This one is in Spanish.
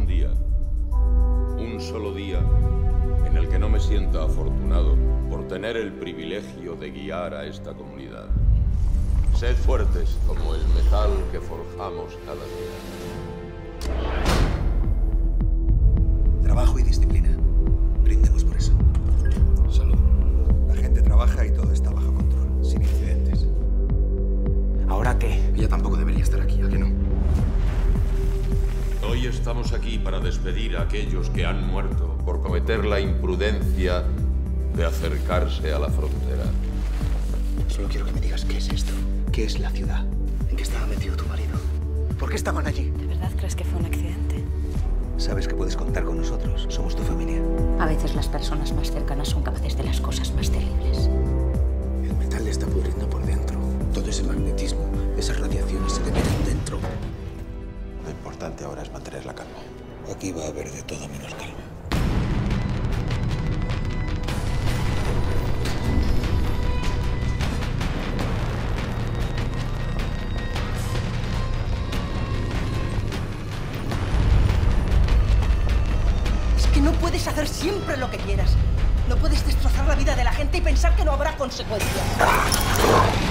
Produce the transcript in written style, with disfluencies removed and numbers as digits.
un solo día, en el que no me sienta afortunado por tener el privilegio de guiar a esta comunidad. Sed fuertes como el metal que forjamos cada día. Trabajo y disciplina. Brindemos por eso. Salud. La gente trabaja y todo está bajo control, sin incidentes. ¿Ahora qué? Ella tampoco debería estar aquí, ¿a qué no? Hoy estamos aquí para despedir a aquellos que han muerto por cometer la imprudencia de acercarse a la frontera. Solo quiero que me digas qué es esto. ¿Qué es la ciudad? ¿En qué estaba metido tu marido? ¿Por qué estaban allí? ¿De verdad crees que fue un accidente? Sabes que puedes contar con nosotros. Somos tu familia. A veces las personas más cercanas son capaces de las cosas más terribles. El metal le está pudriendo por dentro. Todo ese magnetismo, esas radiaciones se te meten dentro. Lo importante ahora es mantener la calma. Aquí va a haber de todo menos calma. Es que no puedes hacer siempre lo que quieras. No puedes destrozar la vida de la gente y pensar que no habrá consecuencias.